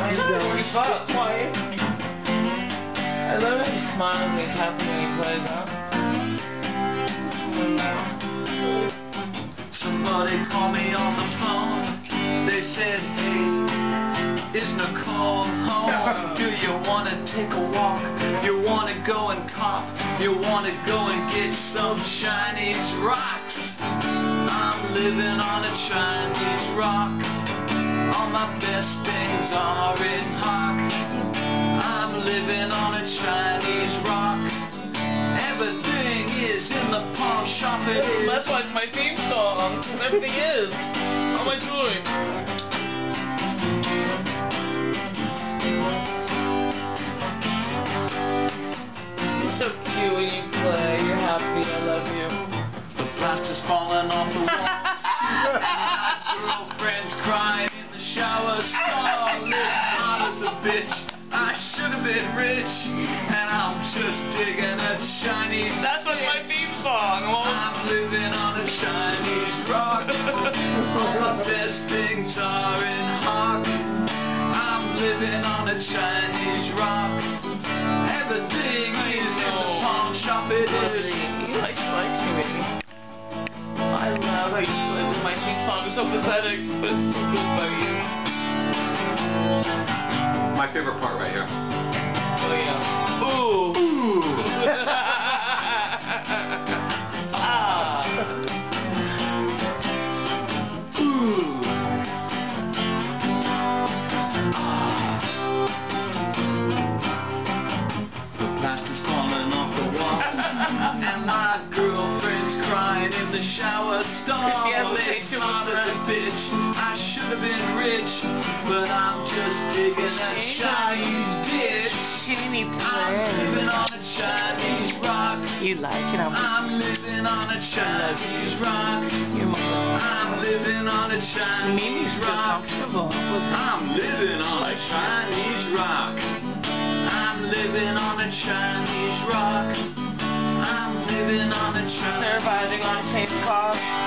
Fuck. Quiet. I love how you smile and he's happy when he plays, huh? Somebody called me on the phone. They said, hey, is Nicole home? Do you want to take a walk? You want to go and cop? You want to go and get some Chinese rocks? I'm living on a Chinese rock. All my best things are in hock. I'm living on a Chinese rock. Everything is in the pawn shop. It is. That's why it's my theme song. Everything is. How am I doing? You're so cute when you play. You're happy. I love you. The plaster's falling off the walls. Girlfriend's crying in the shower stall. Lives hot as a bitch. I should have been rich, and I'm just digging a Chinese. That's like my theme song. I'm living on a Chinese rock. All the best things are in hock. I'm living on a Chinese rock. Everything is in the pawn shop. It is. He likes me. I love how you play with my theme song. It's so pathetic, but it's so good by you. My favorite part right here. Oh yeah. Ooh. Ooh. Ah. Ooh. Ah. The plaster's falling off the walls, and my girlfriend's crying in the shower stall. She has to say It's too hot much. as a bitch. I should have been rich, but I'm just digging a Chinese ditch. I'm living on a Chinese rock. You like it? I'm living on a Chinese rock. I'm living on a Chinese rock. I'm living on a Chinese rock. I'm living on a Chinese rock. I'm living on a Chinese rock. Everybody's gonna change the car.